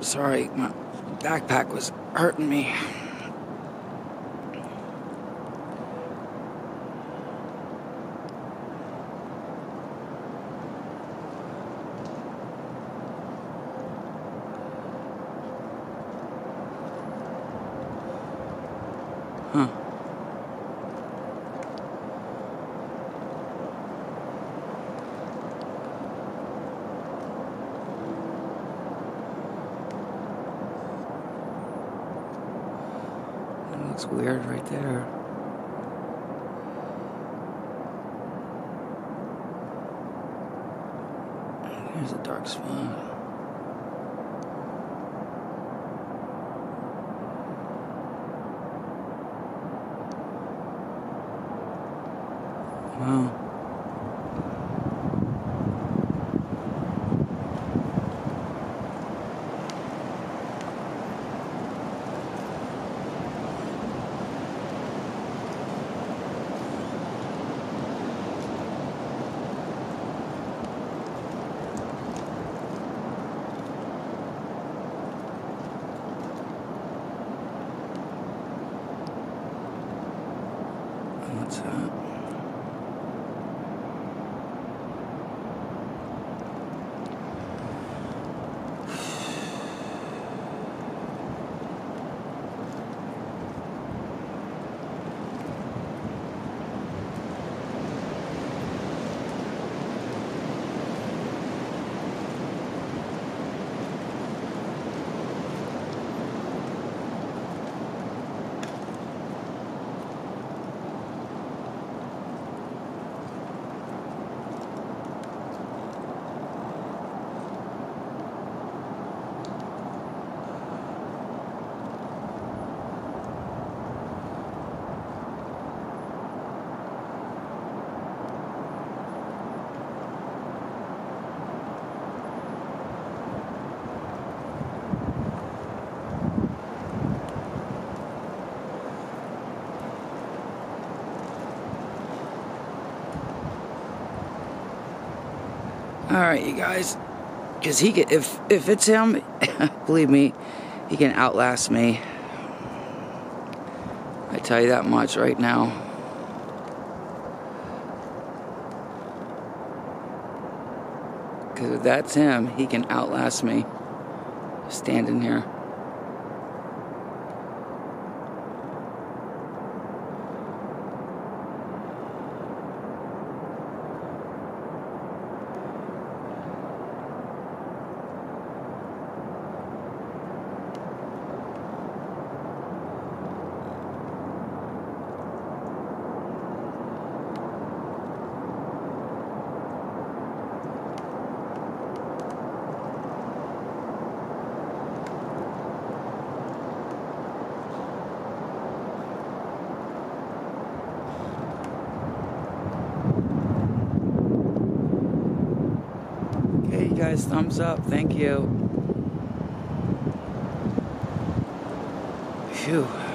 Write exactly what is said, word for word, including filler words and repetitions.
Sorry, my backpack was hurting me. Huh. That looks weird right there. Here's a dark spot. Wow. What's that? All right, you guys, because he can, if if it's him, believe me, he can outlast me. I tell you that much right now. Because if that's him, he can outlast me. Standing here. Hey guys, thumbs up, thank you. Phew.